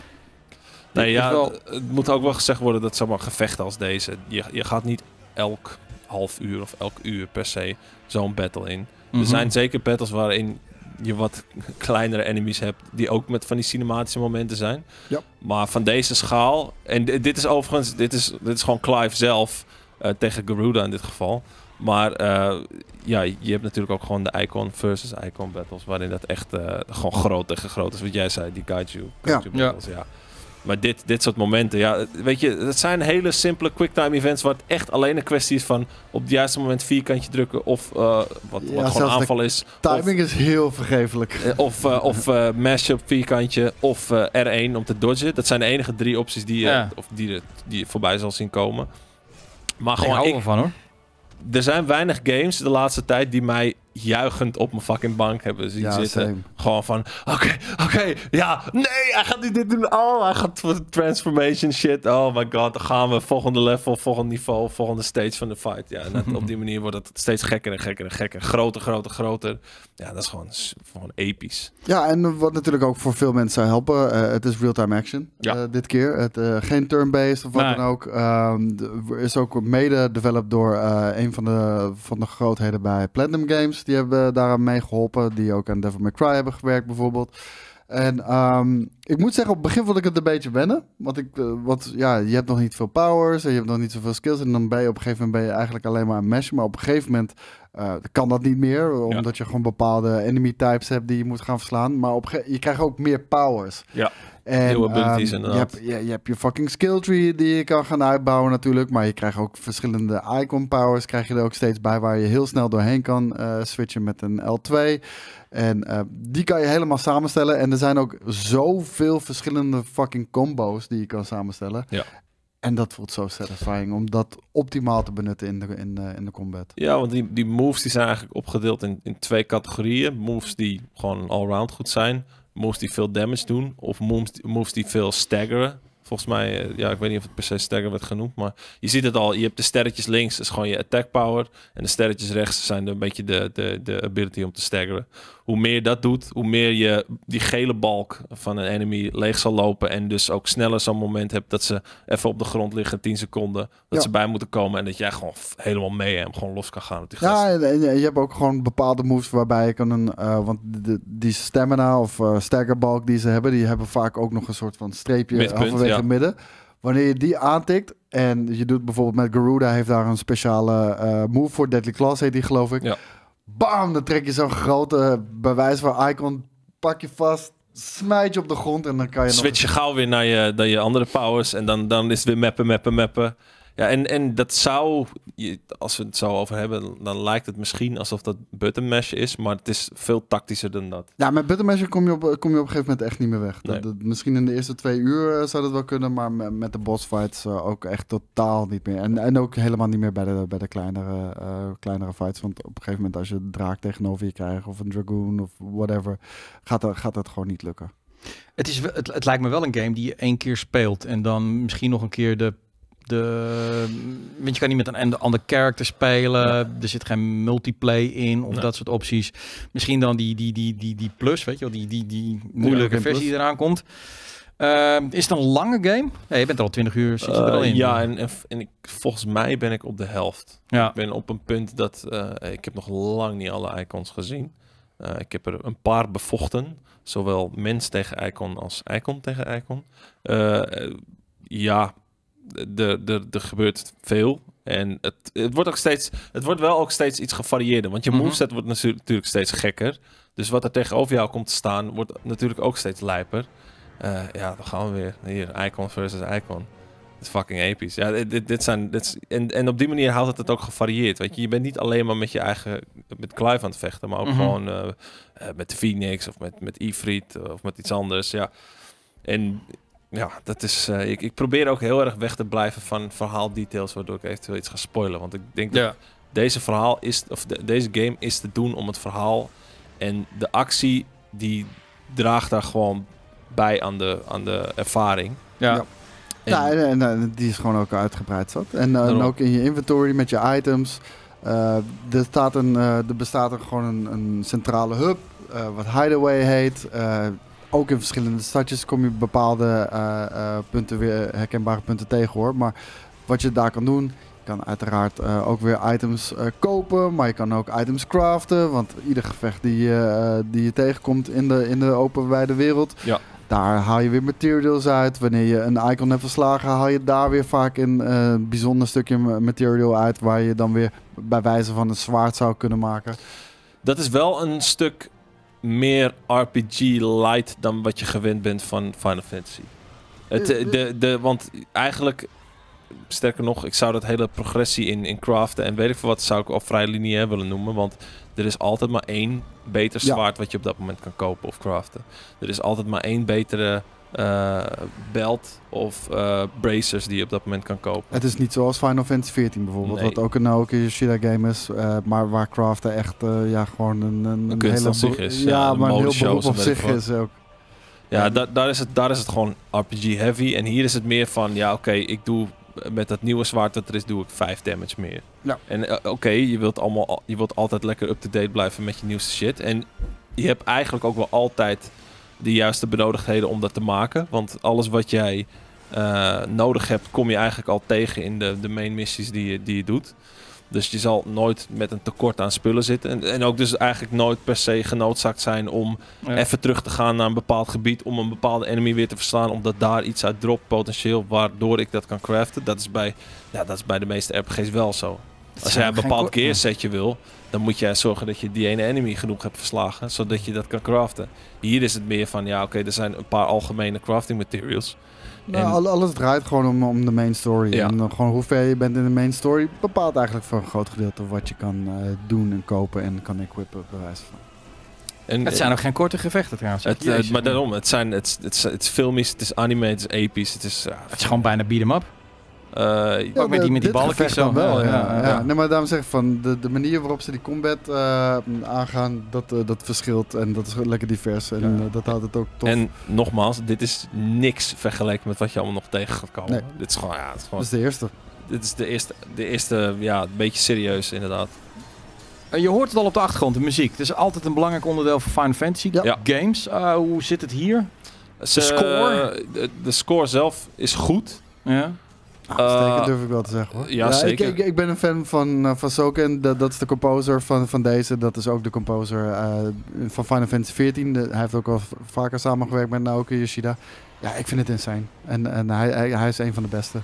Nee, ja, wel... het moet ook wel gezegd worden dat zomaar gevechten als deze... Je, je gaat niet elk half uur of elk uur per se zo'n battle in. Mm-hmm. Er zijn zeker battles waarin je wat kleinere enemies hebt... die ook met van die cinematische momenten zijn. Ja. Maar van deze schaal... En d- dit is overigens... Dit is, dit is gewoon Clive zelf uh, tegen Garuda in dit geval. Maar uh, ja, je hebt natuurlijk ook gewoon de Icon versus Icon battles... waarin dat echt uh, gewoon groot tegen groot is. Wat jij zei, die Kaiju, Kaiju Ja. battles, ja. ja. Maar dit, dit soort momenten, ja, weet je, het zijn hele simpele quicktime events waar het echt alleen een kwestie is van op het juiste moment vierkantje drukken of uh, wat, Ja, wat gewoon aanval is. Timing of, is heel vergeeflijk. uh, Of, uh, of uh, mash-up vierkantje of uh, R één om te dodgen. Dat zijn de enige drie opties die je, Ja. of die, je, die je voorbij zal zien komen. Maar Ik gewoon, hou ik, ervan hoor. er zijn weinig games de laatste tijd die mij juichend op mijn fucking bank hebben zien Ja, zitten. same. Gewoon van, oké, okay, oké, okay, ja, nee, hij gaat niet dit doen. Oh, hij gaat voor transformation shit. Oh my god, dan gaan we. Volgende level, volgende niveau, volgende stage van de fight. Ja, en op die manier wordt het steeds gekker en gekker en gekker. Groter, groter, groter. Ja, dat is gewoon, gewoon episch. Ja, en wat natuurlijk ook voor veel mensen zou helpen, uh, het is real-time action Ja. uh, dit keer. Het, uh, geen turn-based of wat Nee. dan ook. Um, de- is ook mede developed door uh, een van de, van de grootheden bij Platinum Games. Die hebben daaraan meegeholpen. Die ook aan Devil May Cry hebben gewerkt bijvoorbeeld. En um, ik moet zeggen, op het begin vond ik het een beetje wennen. Want, ik, uh, want ja, je hebt nog niet veel powers en je hebt nog niet zoveel skills. En dan ben je op een gegeven moment ben je eigenlijk alleen maar een mesh. Maar op een gegeven moment uh, kan dat niet meer. Omdat je gewoon bepaalde enemy types hebt die je moet gaan verslaan. Maar op ge- je krijgt ook meer powers. Ja. En Nieuwe abilities um, je, inderdaad. hebt, je, je hebt je fucking skill tree die je kan gaan uitbouwen natuurlijk. Maar je krijgt ook verschillende icon powers. Krijg je er ook steeds bij waar je heel snel doorheen kan uh, switchen met een L twee. En uh, die kan je helemaal samenstellen. En er zijn ook zoveel verschillende fucking combo's die je kan samenstellen. Ja. En dat voelt zo satisfying om dat optimaal te benutten in de, in, uh, in de combat. Ja, want die, die moves die zijn eigenlijk opgedeeld in, in twee categorieën. Moves die gewoon all-round goed zijn. Moves die veel damage doen. Of moves, moves die veel staggeren. Volgens mij, ja, ik weet niet of het per se stagger werd genoemd. Maar je ziet het al. Je hebt de sterretjes links, dat is gewoon je attack power. En de sterretjes rechts zijn een beetje de, de, de ability om te staggeren. Hoe meer je dat doet, hoe meer je die gele balk van een enemy leeg zal lopen. En dus ook sneller zo'n moment hebt dat ze even op de grond liggen, tien seconden. Dat Ja. ze bij moeten komen en dat jij gewoon f- helemaal mee hem gewoon los kan gaan op die gast. Ja, en, en je hebt ook gewoon bepaalde moves waarbij je kan een... Uh, want de, die stamina of uh, staggerbalk die ze hebben, die hebben vaak ook nog een soort van streepje Midpunt, halverwege ja. het midden. Wanneer je die aantikt en je doet bijvoorbeeld met Garuda, heeft daar een speciale uh, move voor. Deadly Claws heet die, geloof ik. Ja. Bam, dan trek je zo'n grote bewijs van icon, pak je vast, smijt je op de grond en dan kan je Switch je nog... gauw weer naar je, naar je andere powers. En dan, dan is het weer mappen, mappen, mappen. Ja, en, en dat zou, je- als we het zo over hebben, dan lijkt het misschien alsof dat button mash is. Maar het is veel tactischer dan dat. Ja, met Button Masher kom je, op, kom je op een gegeven moment echt niet meer weg. Nee. Dat, dat- misschien in de eerste twee uur uh, zou dat wel kunnen, maar me- met de boss fights uh, ook echt totaal niet meer. En, en ook helemaal niet meer bij de, bij de kleinere, uh, kleinere fights. Want op een gegeven moment als je een draak tegenover je krijgt of een dragoon of whatever, gaat dat, gaat dat gewoon niet lukken. Het, is, wel- het, het lijkt me wel een game die je één keer speelt en dan misschien nog een keer de... de want je kan niet met een ander character spelen. Ja. Er zit geen multiplay in of Nee. dat soort opties. Misschien dan die, die, die, die, die plus, weet je wel, die, die, die moeilijke geen versie plus. die eraan komt. Uh, is het een lange game? Ja, je bent er al twintig uur, zit je er al Uh, in. ja, en, en, en ik, volgens mij ben ik op de helft. Ja. Ik ben op een punt dat... uh, ik heb nog lang niet alle icons gezien. Uh, ik heb er een paar bevochten. Zowel mens tegen icon als icon tegen icon. Uh, uh, ja, er gebeurt veel. En het, het wordt ook steeds... Het wordt wel ook steeds iets gevarieerder. Want je Mhm. moveset wordt natu- natuurlijk steeds gekker. Dus wat er tegenover jou komt te staan... wordt natuurlijk ook steeds lijper. Uh, ja, dan gaan we weer. Hier, icon versus icon. is fucking episch. Ja, dit, dit, dit zijn, dit is, en, en op die manier houdt het het ook gevarieerd. Weet je, je bent niet alleen maar met je eigen, met Clive aan het vechten, maar ook Mm-hmm. gewoon uh, uh, met de Phoenix of met, met Ifrit of met iets anders. Ja. En ja, dat is. Uh, ik, ik probeer ook heel erg weg te blijven van verhaaldetails, waardoor ik eventueel iets ga spoilen. Want ik denk Ja. dat deze verhaal is, of de, deze game is te doen om het verhaal en de actie die draagt daar gewoon bij aan de, aan de ervaring. Ja. Ja. En- Ja, en, en, en die is gewoon ook uitgebreid zat. En, uh, en Daarom. ook in je inventory met je items. Uh, er, staat een, uh, er bestaat er gewoon een, een centrale hub, uh, wat Hideaway heet. Uh, ook in verschillende stadjes kom je bepaalde uh, uh, punten weer, herkenbare punten tegen hoor. Maar wat je daar kan doen, je kan uiteraard uh, ook weer items uh, kopen, maar je kan ook items craften. Want ieder gevecht die, uh, die je tegenkomt in de, in de open wijde wereld, Ja. daar haal je weer materials uit. Wanneer je een icon hebt verslagen, haal je daar weer vaak een uh, bijzonder stukje material uit, waar je dan weer bij wijze van een zwaard zou kunnen maken. Dat is wel een stuk meer R P G-light dan wat je gewend bent van Final Fantasy. Het, Eh, de, de, want eigenlijk, sterker nog, ik zou dat hele progressie in, in craften en weet ik veel wat, zou ik al vrij lineair willen noemen. Want er is altijd maar één beter Ja. zwaard wat je op dat moment kan kopen of craften. Er is altijd maar één betere uh, belt of uh, bracers die je op dat moment kan kopen. Het is niet zoals Final Fantasy veertien bijvoorbeeld, Nee. wat ook een Naoki Yoshida game is, uh, maar waar craften echt uh, ja, gewoon een, een, een kunst hele op zich be- is. Ja, Ja, de maar een heel modeshows beroep op en weet ik zich wat. is ook. Ja, Ja. da- daar, is het, daar is het gewoon R P G heavy. En hier is het meer van, ja oké, ik doe met dat nieuwe zwaard dat er is, doe ik vijf damage meer. Ja. En uh, oké, je wilt allemaal, al- je wilt altijd lekker up-to-date blijven met je nieuwste shit. En je hebt eigenlijk ook wel altijd de juiste benodigdheden om dat te maken. Want alles wat jij uh, nodig hebt, kom je eigenlijk al tegen in de, de main missies die je, die je doet. Dus je zal nooit met een tekort aan spullen zitten. En, en ook dus eigenlijk nooit per se genoodzaakt zijn om Ja. even terug te gaan naar een bepaald gebied om een bepaalde enemy weer te verslaan, omdat daar iets uit dropt potentieel, waardoor ik dat kan craften. Dat is bij, ja, dat is bij de meeste R P G's wel zo. Als jij een bepaald gear setje wil, dan moet jij zorgen dat je die ene enemy genoeg hebt verslagen, zodat je dat kan craften. Hier is het meer van, ja oké, er zijn een paar algemene crafting materials. Nou, En- al- alles draait gewoon om, om de main story. Ja. En uh, gewoon hoe ver je bent in de main story bepaalt eigenlijk voor een groot gedeelte wat je kan uh, doen en kopen en kan equippen, bij wijze van. En, Het zijn ook geen korte gevechten trouwens. het, Jezus, uh, maar man. daarom, het, zijn, het, het, is- het is filmisch, het is anime, het is episch, het is... Uh, Het is gewoon bijna beat 'em up. uh, Ook met die- met die dit balkjes gevecht zo. dan wel, Ja, ja. ja, ja, ja. Nee, maar daarom zeg ik van, de, de manier waarop ze die combat uh, aangaan, dat, uh, dat verschilt en dat is lekker divers en Ja. uh, dat houdt het ook tof. En nogmaals, dit is niks vergeleken met wat je allemaal nog tegen gaat komen. Nee. Dit is gewoon, ja, het is gewoon, dat is de eerste. dit is de eerste, de eerste, ja, een beetje serieus inderdaad. Uh, je hoort het al op de achtergrond, de muziek. Het is altijd een belangrijk onderdeel van Final Fantasy Ja. Ja. games. Uh, hoe zit het hier? Ze- score? De, de score zelf is goed. Ja. Uitstekend Uh, durf ik wel te zeggen hoor. ja, zeker. Ik, ik, ik ben een fan van, uh, van Soken, dat, dat is de composer van, van deze. Dat is ook de composer uh, van Final Fantasy veertien. De- hij heeft ook al v- vaker samengewerkt met Naoki Yoshida. Ja, ik vind het insane. En, en hij, hij, hij is een van de beste.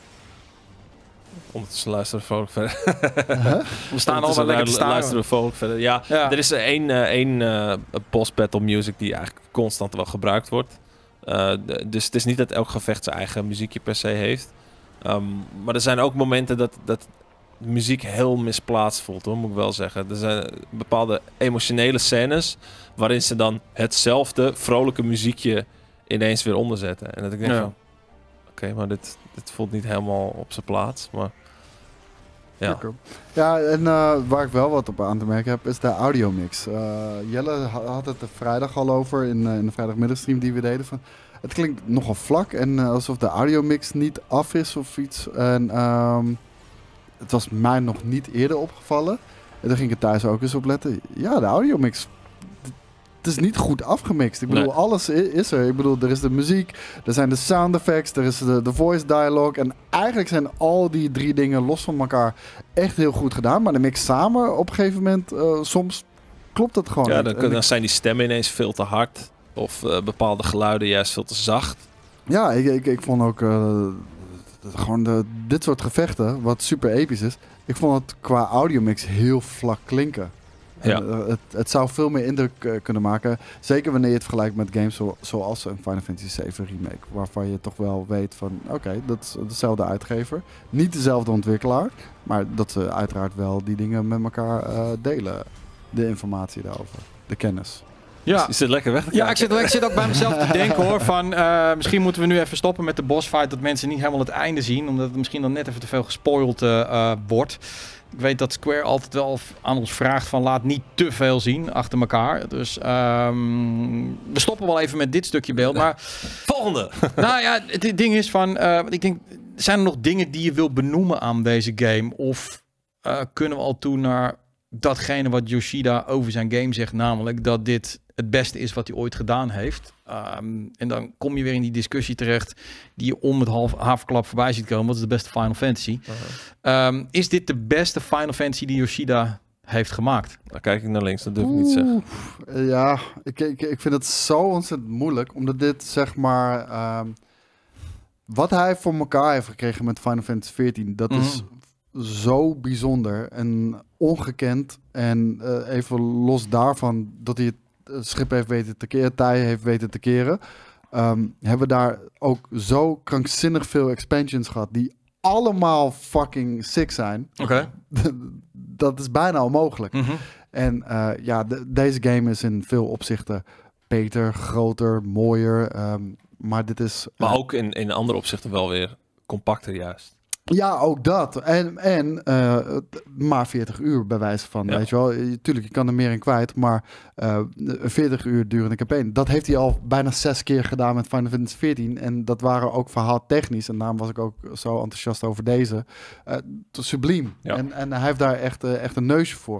Ondertussen luisteren we vrolijk verder. We staan al Ondertussen wel lekker te lu- staan. luisteren we vrolijk verder. Ja, Ja. er is er één, eh, één eh, boss battle music die eigenlijk constant wel gebruikt wordt. Uh, de- dus het is niet dat elk gevecht zijn eigen muziekje per se heeft. Um, maar er zijn ook momenten dat, dat de muziek heel misplaatst voelt, hoor, moet ik wel zeggen. Er zijn bepaalde emotionele scènes waarin ze dan hetzelfde vrolijke muziekje ineens weer onderzetten. En dat ik denk Ja. van, oké, maar dit, dit voelt niet helemaal op zijn plaats. Maar ja, Lekker. Ja, en uh, waar ik wel wat op aan te merken heb, is de audiomix. Uh, Jelle ha- had het er vrijdag al over in, uh, in de vrijdagmiddagstream die we deden. Van, het klinkt nogal vlak en uh, alsof de audiomix niet af is of iets. En um, het was mij nog niet eerder opgevallen. En daar ging ik er thuis ook eens op letten. Ja, de audiomix, d- het is niet goed afgemixt. Ik bedoel, Nee. alles i- is er. Ik bedoel, er is de muziek, er zijn de sound effects, er is de, de voice dialogue. En eigenlijk zijn al die drie dingen los van elkaar echt heel goed gedaan. Maar de mix samen op een gegeven moment, uh, soms klopt het gewoon ja niet. dan, En ik- dan zijn die stemmen ineens veel te hard. Of uh, bepaalde geluiden juist veel te zacht. Ja, ik, ik, ik vond ook uh, gewoon de, dit soort gevechten, wat super episch is. Ik vond het qua audiomix heel vlak klinken. Ja. En, uh, het, het zou veel meer indruk uh, kunnen maken. Zeker wanneer je het vergelijkt met games zo, zoals een Final Fantasy zeven remake. Waarvan je toch wel weet van, oké, okay, dat is dezelfde uitgever. Niet dezelfde ontwikkelaar. Maar dat ze uiteraard wel die dingen met elkaar uh, delen. De informatie daarover. De kennis. Ja. Je zit lekker weg te Ja, ik zit, ik zit ook bij mezelf te denken hoor. Van, uh, misschien moeten we nu even stoppen met de bossfight. Dat mensen niet helemaal het einde zien. Omdat het misschien dan net even te veel gespoild uh, uh, wordt. Ik weet dat Square altijd wel aan ons vraagt van laat niet te veel zien achter elkaar. Dus um, we stoppen wel even met dit stukje beeld. Maar volgende! Nou ja, het ding is van... Uh, ik denk, zijn er nog dingen die je wil benoemen aan deze game? Of uh, kunnen we al toe naar datgene wat Yoshida over zijn game zegt? Namelijk dat dit het beste is wat hij ooit gedaan heeft. Um, en dan kom je weer in die discussie terecht die je om het half haverklap voorbij ziet komen. Wat is de beste Final Fantasy? Uh-huh. Um, is dit de beste Final Fantasy die Yoshida heeft gemaakt? Dan kijk ik naar links, dat durf ik niet zeggen. Ja, ik, ik, ik vind het zo ontzettend moeilijk. Omdat dit, zeg maar... Um, wat hij voor elkaar heeft gekregen met Final Fantasy veertien... dat mm-hmm. is zo bijzonder en ongekend. En uh, even los daarvan dat hij het het schip heeft weten te keren, tij heeft weten te keren. Um, hebben we daar ook zo krankzinnig veel expansions gehad die allemaal fucking sick zijn. Oké. Okay. Dat is bijna onmogelijk. Mm-hmm. En uh, ja, de, deze game is in veel opzichten beter, groter, mooier. Um, maar dit is... Maar uh, ook in, in andere opzichten wel weer compacter juist. Ja, ook dat. En, en uh, maar veertig uur bij wijze van, ja. Weet je wel. Tuurlijk, je kan er meer in kwijt, maar uh, een veertig uur durende campagne. Dat heeft hij al bijna zes keer gedaan met Final Fantasy veertien. En dat waren ook verhaaltechnisch. En daarom was ik ook zo enthousiast over deze. Uh, subliem. Ja. En, en hij heeft daar echt, uh, echt een neusje voor.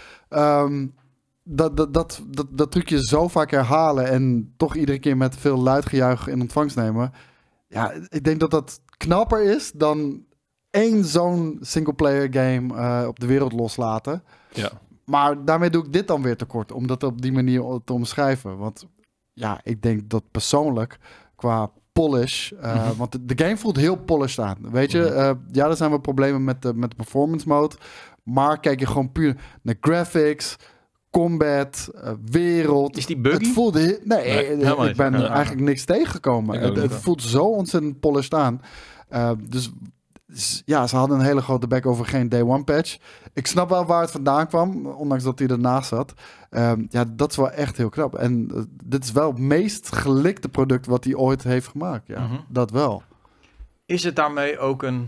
Um, dat, dat, dat, dat, dat trucje zo vaak herhalen en toch iedere keer met veel luidgejuich in ontvangst nemen. Ja, ik denk dat dat knapper is dan één zo'n singleplayer game uh, op de wereld loslaten. Ja. Maar daarmee doe ik dit dan weer tekort, om dat op die manier te omschrijven. Want ja, ik denk dat persoonlijk qua polish, uh, mm-hmm. want de, de game voelt heel polished aan. Weet je, uh, ja, er zijn wel problemen met de, met de performance mode, maar kijk je gewoon puur naar graphics, combat, uh, wereld. Is die buggy? Het voelde he- nee, nee ik ben ja, eigenlijk ja. niks tegengekomen. Het, het voelt zo ontzettend polished aan. Uh, dus ja, ze hadden een hele grote bek over geen day one patch. Ik snap wel waar het vandaan kwam, ondanks dat hij ernaast zat. Um, ja, dat is wel echt heel knap. En uh, dit is wel het meest gelikte product wat hij ooit heeft gemaakt. Ja, mm-hmm. Dat wel. Is het daarmee ook een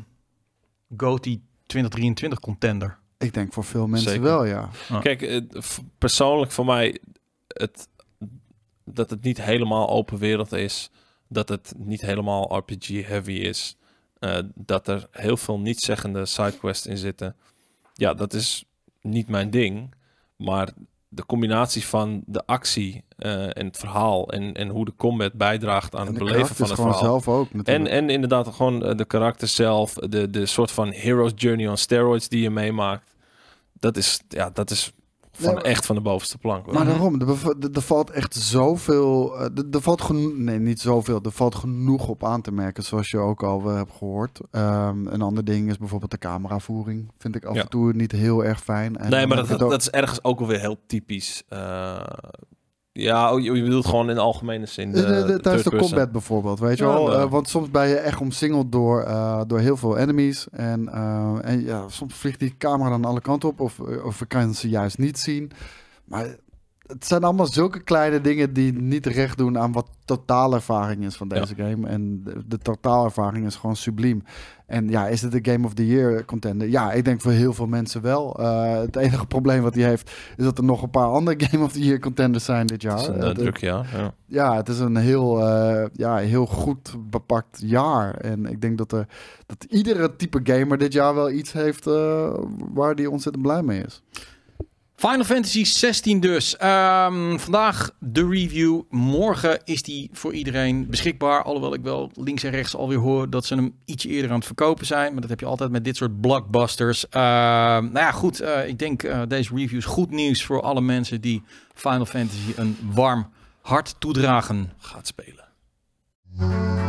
GOTY twintig drieëntwintig contender? Ik denk voor veel mensen Zeker. wel, ja. Ah. Kijk, het, persoonlijk voor mij, het, dat het niet helemaal open wereld is, dat het niet helemaal R P G-heavy is, uh, dat er heel veel niet-zeggende sidequests in zitten. Ja, dat is niet mijn ding, maar de combinatie van de actie uh, en het verhaal en, en hoe de combat bijdraagt aan en het beleven van het verhaal. Zelf ook, en, en inderdaad gewoon de karakter zelf, de, de soort van hero's journey on steroids die je meemaakt. Dat is, ja, dat is van nee, echt van de bovenste plank. Maar daarom, er, er valt echt zoveel, er, er valt genoeg, nee niet zoveel, er valt genoeg op aan te merken, zoals je ook al uh, hebt gehoord. Um, een ander ding is bijvoorbeeld de cameravoering, vind ik af ja. en toe niet heel erg fijn. En nee, maar dat, dat, ook... dat is ergens ook alweer heel typisch. Uh, ja, je bedoelt gewoon in de algemene zin. De, de, de, tijdens de combat person. bijvoorbeeld, weet je ja, wel. Uh, want soms ben je echt omsingeld door, uh, door heel veel enemies. En, uh, en ja, soms vliegt die camera dan alle kanten op. Of, of we kunnen ze juist niet zien. Maar het zijn allemaal zulke kleine dingen die niet recht doen aan wat totaalervaring is van deze ja. game. En de, de totaalervaring is gewoon subliem. En ja, is het de Game of the Year contender? Ja, ik denk voor heel veel mensen wel. Uh, het enige probleem wat hij heeft, is dat er nog een paar andere Game of the Year contenders zijn dit jaar. Het is een uh, druk jaar. Ja. ja, het is een heel, uh, ja, heel goed bepakt jaar. En ik denk dat, er, dat iedere type gamer dit jaar wel iets heeft uh, waar hij ontzettend blij mee is. Final Fantasy zestien dus. Um, vandaag de review. Morgen is die voor iedereen beschikbaar. Alhoewel ik wel links en rechts alweer hoor dat ze hem ietsje eerder aan het verkopen zijn. Maar dat heb je altijd met dit soort blockbusters. Uh, nou ja, goed. Uh, ik denk uh, deze review is goed nieuws voor alle mensen die Final Fantasy een warm hart toedragen. Gaat spelen.